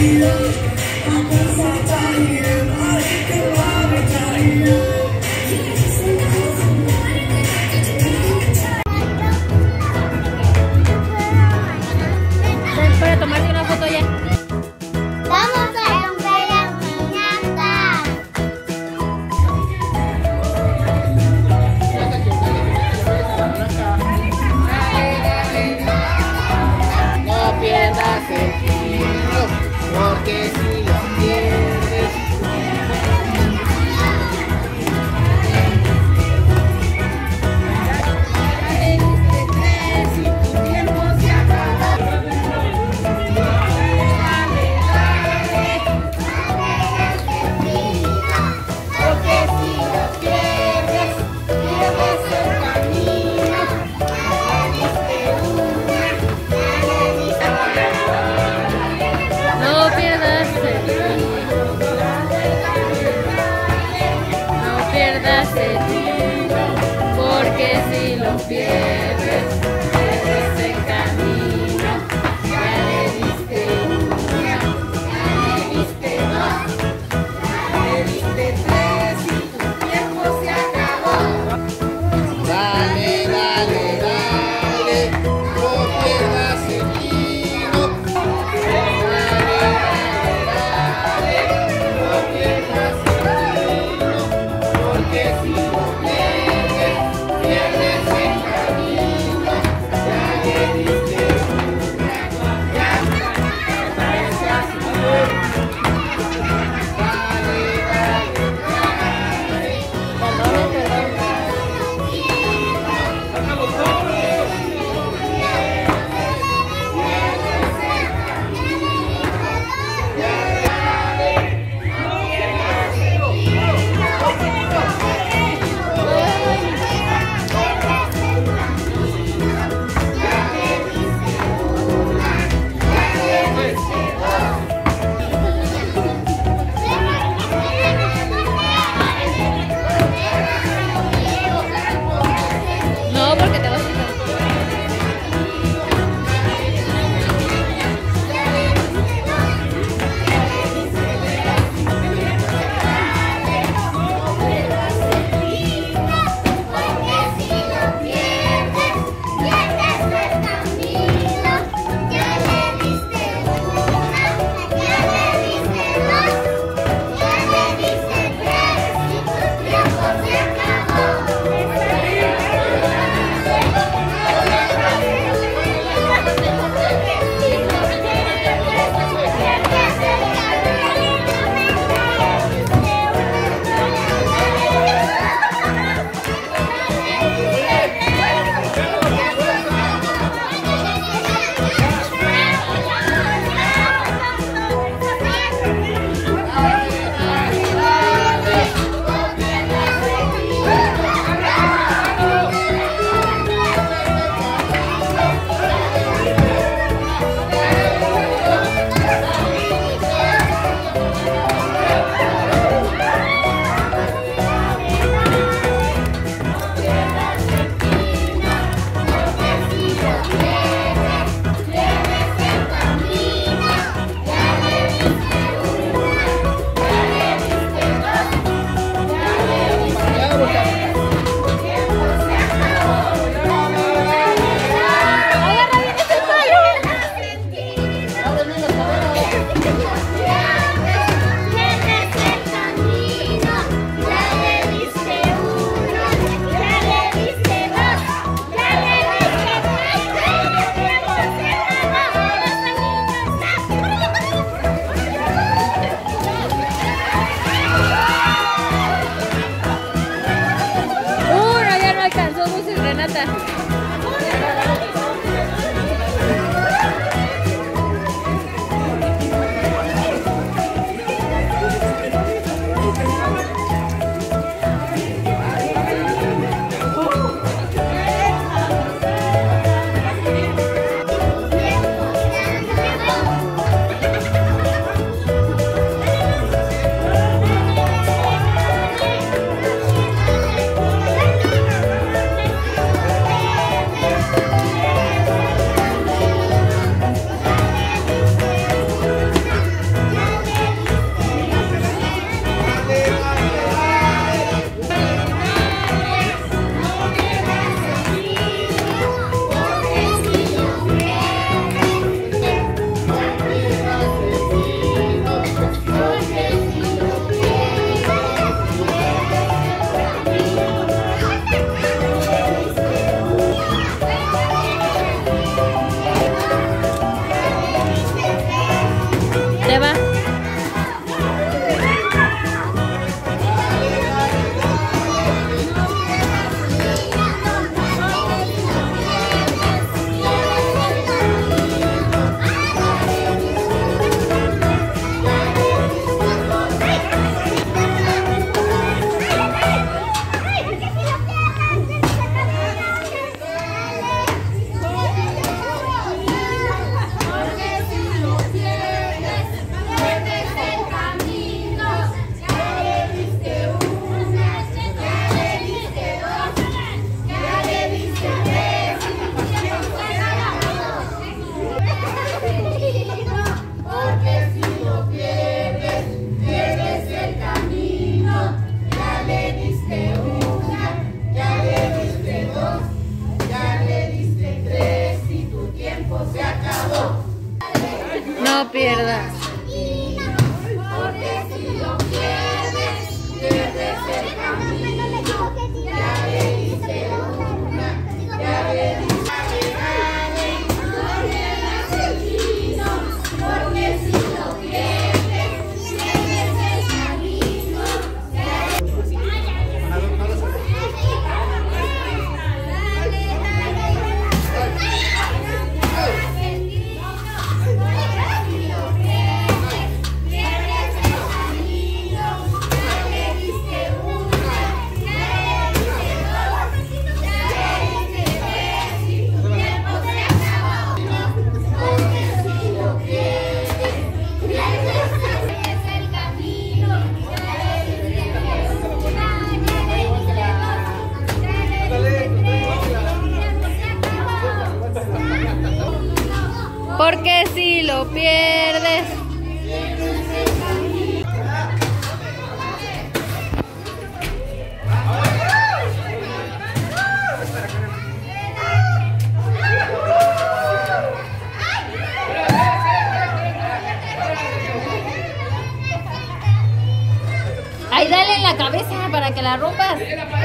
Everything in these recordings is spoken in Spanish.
Para tomarte una foto ya. Vamos a romper las piñatas. No pierdas el tiro, porque si lo pierdes. No pierdas el tiro. No pierdas el tiro, porque si lo pierdes, pierdes el camino. Ya le diste una, ya le diste dos, ya le diste tres y tu tiempo se acabó. Dale, dale, dale, no pierdas el tiro. Dale, dale, no pierdas el tiro, porque si lo pierdes, pierdes el camino. Ya le diste una, ya parece así. Dale, dale, dale. No, porque te vas a quitar. pierdas. Porque si lo pierdes, pierdes el camino. Ya le diste una, ya le diste. No pierdas el vino, porque si lo pierdes, pierdes el camino. Porque si lo pierdes. Ahí dale en la cabeza para que la rompas.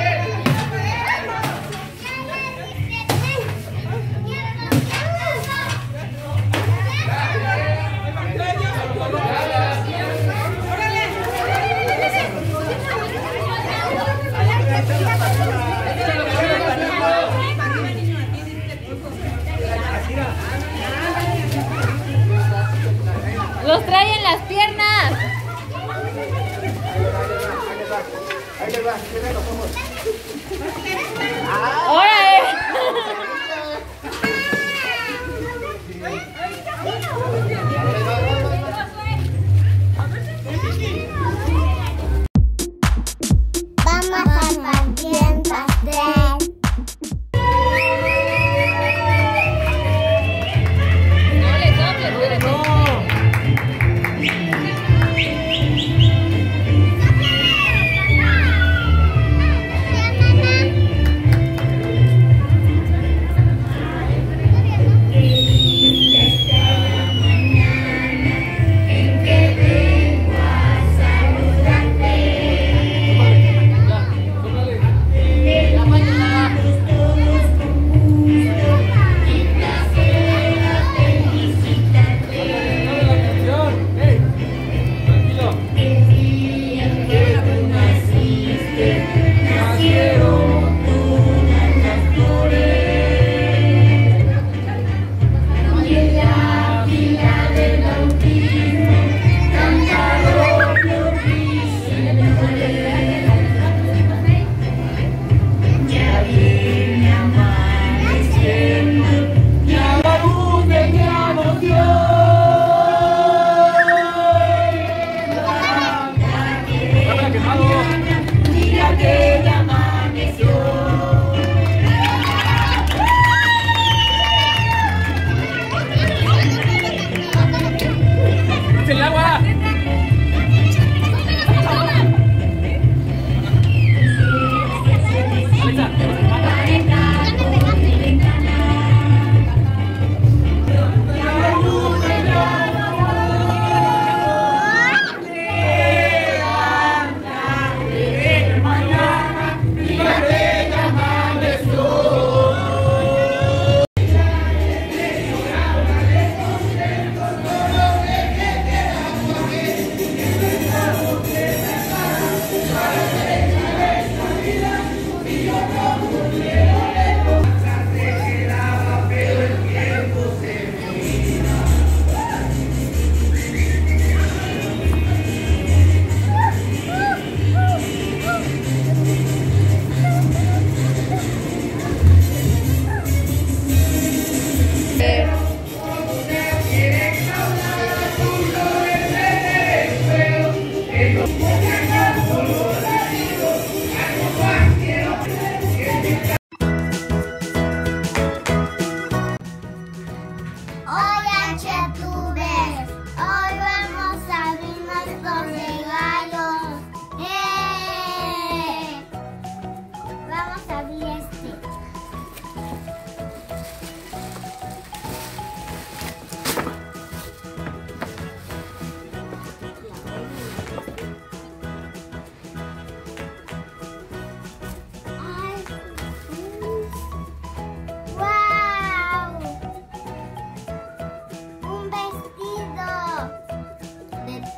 Los trae en las piernas. ¡Órale! Vamos a partir pastel. No le soples, espérate.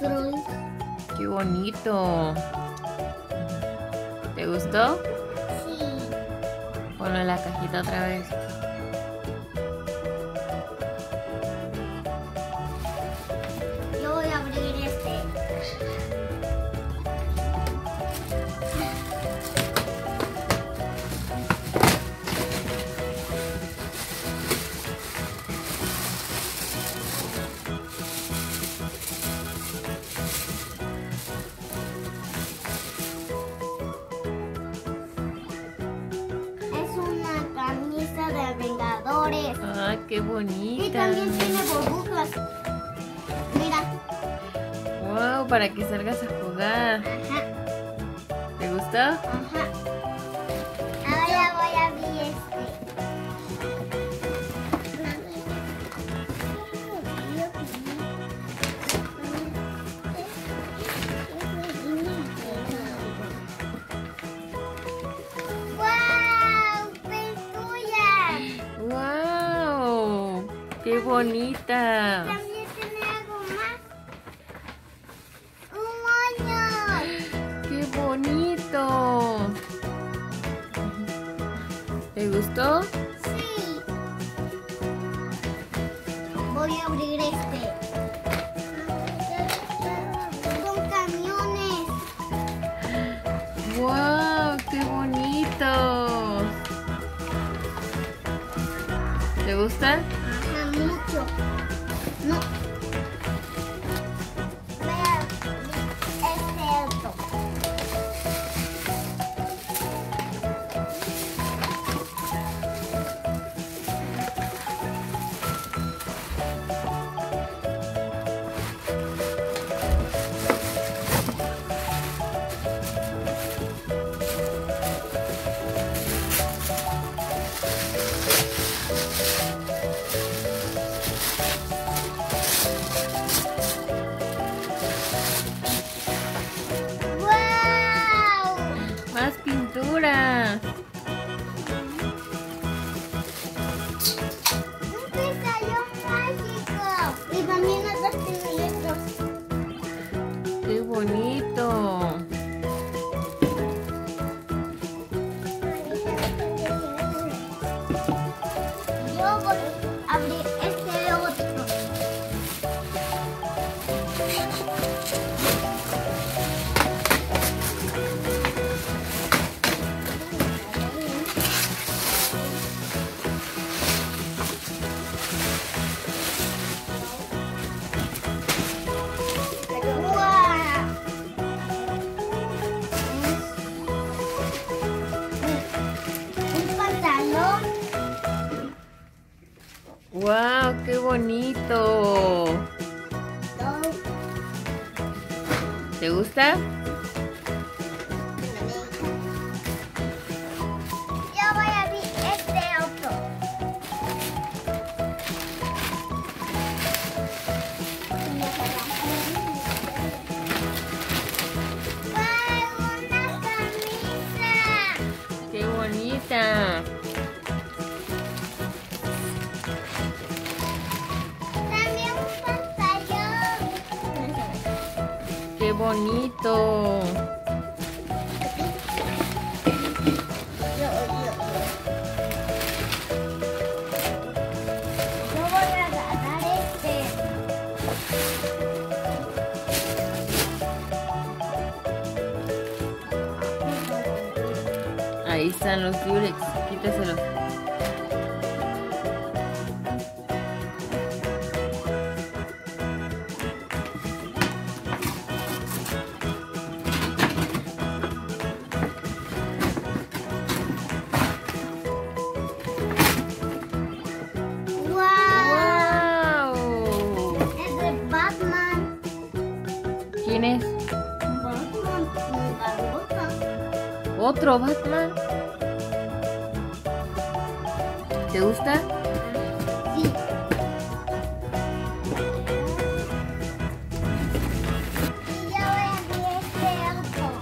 monstruos. ¡Qué bonito! ¿Te gustó? Sí. Ponlo en la cajita otra vez. Yo voy a abrir este. Es una camisa de Vengadores. ¡Ah, qué Y bonita! también tiene burbujas. Mira. ¡Wow! Para que salgas a jugar. Ajá. ¿Te gustó? Ajá. Ahora voy a abrir este. ¡Wow! ¡Pinturas! ¡Wow! ¡Qué bonita! También tiene algo más. ¡Un moño! ¡Qué bonito! ¿Te gustó? Sí. Voy a abrir este. Son camiones. ¡Wow! ¡Qué bonitos! ¿Te gusta? Ajá, mucho. No. Voy a abrir este otro. ¡Wow! ¡Más pinturas! ¡Un pizarrón mágico! Y también otros pinitos. ¡Qué bonito! Yo voy a abrir este otro. ¡Guau! Un pantalón. ¡Wow! ¡Qué bonito! ¿Te gusta? Yo voy a abrir este otro. ¡Wow! Una camisa. ¡Qué bonita! También un pantalón. ¡Qué bonito! Yo voy a agarrar este. Ahí están los Durex. Quítaselos. ¡Wow! ¡Wow! Es de Batman. ¿Quién es? Batman. Nunca gusta. ¿Otro Batman? ¿Te gusta? Sí. Y yo voy a abrir este otro.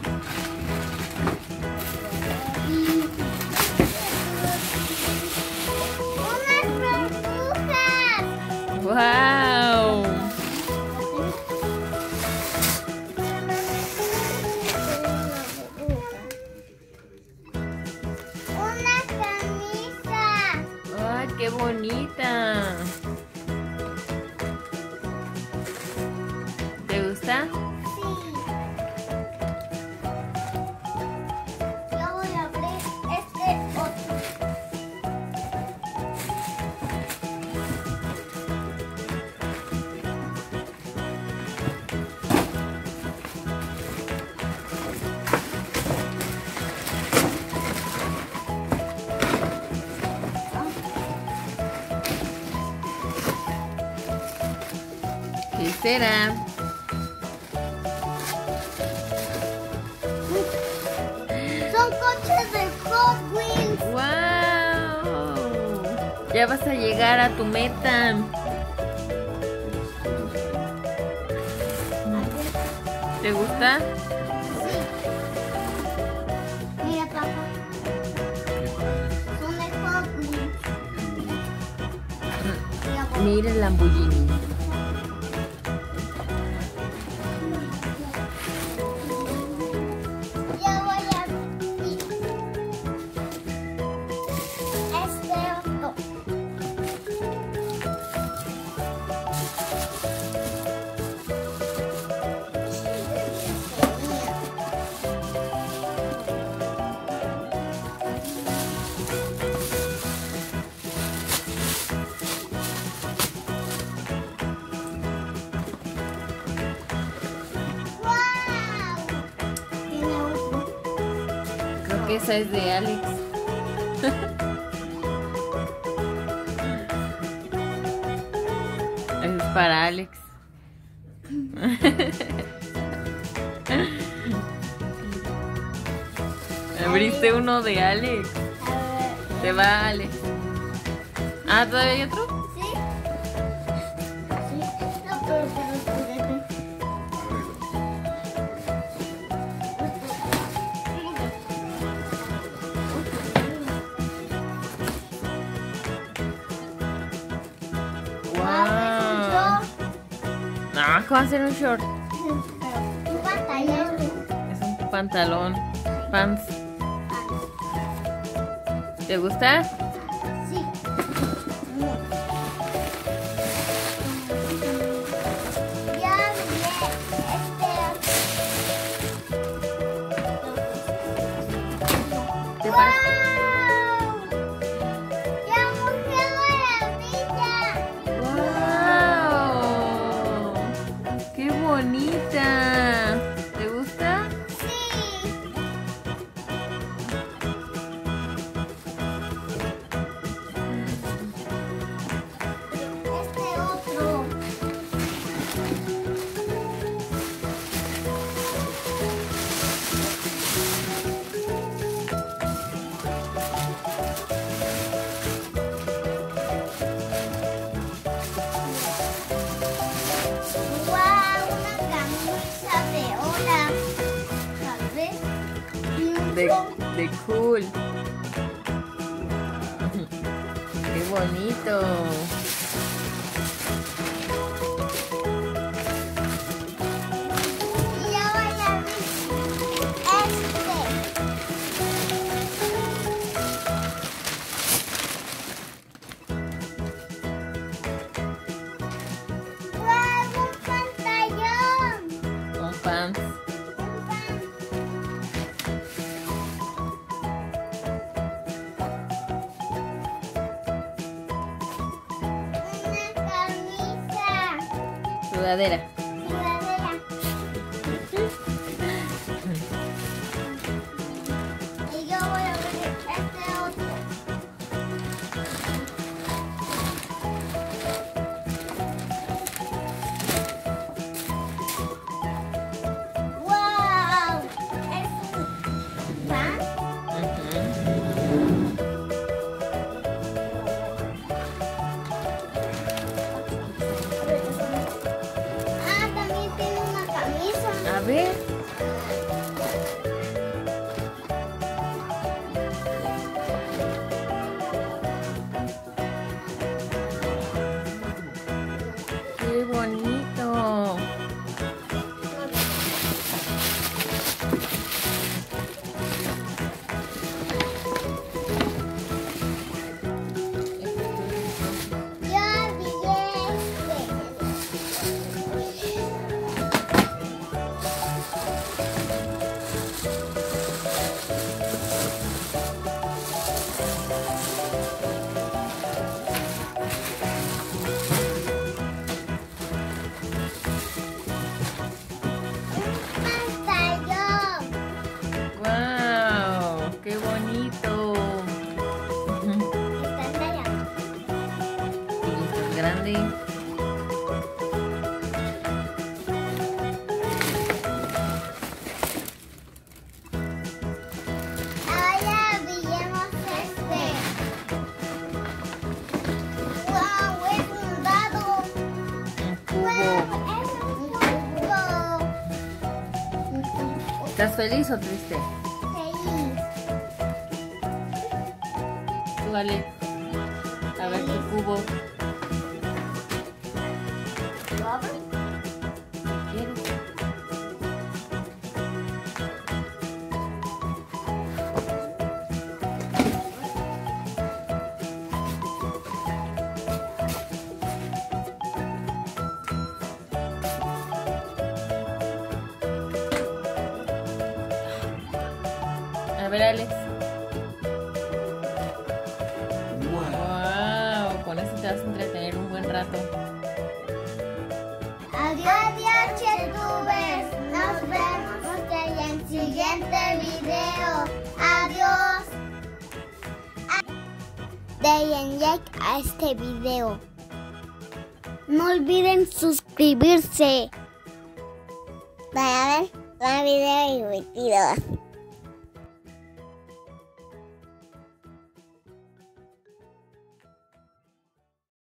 ¡Unas burbujas! ¡Wow! gusta? Sí. Yo voy a abrir este otro. ¿Qué será? Son coches de Hot Wheels. ¡Wow! Ya vas a llegar a tu meta. ¿Te gusta? Sí. Mira, papá. Son de Hot Wheels. Mira, papá. Mira el Lamborghini. Ya voy a abrir este otro. ¡Wow! Tiene otro. Creo que esa es de Alex. Es para Alex. Abriste uno de Alex. A ver. Te va Alex. Ah, ¿todavía hay otro? ¿Sí? Sí. No, pero espérate. Wow. No, ¿cómo va a ser un short? Un pantalón. Es un pantalón. Pants. ¿Te gusta? Sí. Ya miré ¿Te ¡Wow! parece? ¡Ya mojé la maravilla! ¡Wow! ¡Qué bonita! ¿Te gusta? Sí. Este otro. ¡Wow! Una camisa de ola. Tal vez. De cool. ¡Qué bonito! Y ya voy a abrir este. ¡Wow! Un pantallón. Un pants. Un pan. Una camisa. Sudadera. Sudadera. Y yo voy a abrir este otro. ¡Wow! Es un pan. Ah, también tiene una camisa. A ver. ¡Qué bonito! Ya vi este. ¿Estás feliz o triste? Feliz. Tú, Ale. A ver tu cubo. ¿Lo abro? ¿Quieres? A ver, Alex. Wow, con esto te vas a entretener un buen rato. Adiós, youtubers. Nos vemos en el siguiente video. Adiós. Denle like a este video. No olviden suscribirse para ver más videos divertidos.